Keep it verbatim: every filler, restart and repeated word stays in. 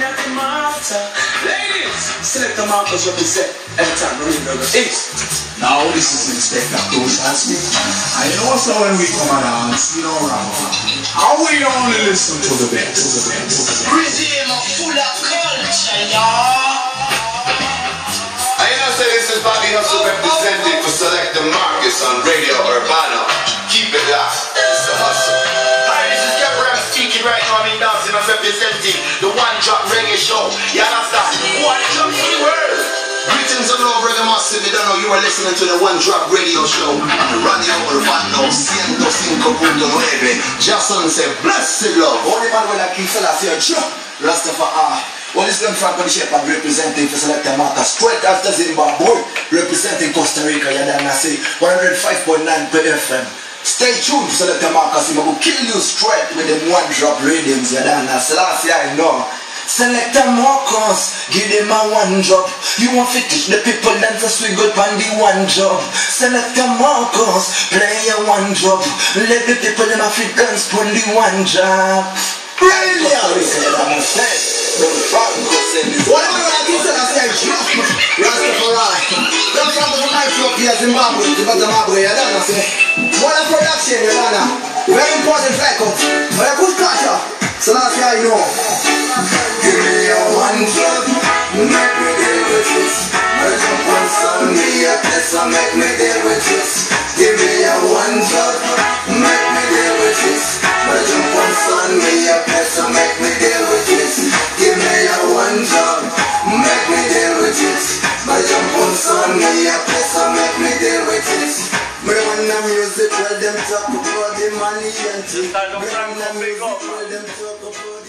at the master. Ladies, select the Marcus represent every time we're in the East. Now this is Inspector Close and Speak. I know so when we come and dance, you know wrong. And we only listen to the best, to the best, to the best. Rhythm full of culture, y'all. I know say this is Bobby Hustle representing for Select the Marcus on Radio Urbana. Keep it locked, it's a hustle. Hi, this is Gabriel speaking right now. I'm in dancing, I'm representing the One Drop Reggae Show. You understand? One Drop to the world. Greetings and love, brother Massive. You don't know you are listening to the One Drop Radio Show on the Radio Urbano ciento cinco punto nueve. Jason said, blessed love. Holy man when I keep Selassie, Rastafari. Well, it's going from the Shepherd representing for Select the Marcus, straight after Zimbabwe, representing Costa Rica, you don't say one oh five point nine per F M. Stay tuned for Select the Marcus, he will kill you straight with them one drop readings, you don't know. Selassie, I know. Select the Marcus, give them a one drop. You want to teach the people then to swing up on the one job. Select the Marcus, play a one drop. Let the people them Africans put the one job. Brilliant! Whatever I do, I say, Rastafari. Don't come to my shop here, Zimbabwe, Zimbabwe, I don't know, say. What a production, you know. Very important record. But a good culture. So that's how I know. Give me a one drop, make me deal with this. I jump on some me a place, so make me deal with this. Give me a one drop, make me deal with this. I jump on some me a place, so make me deal with this. Give me a one drop, make me deal with this. I jump on some me a place, so make me deal with this. Me want the music, well them talk about the money and things. Me want the music, well them talk about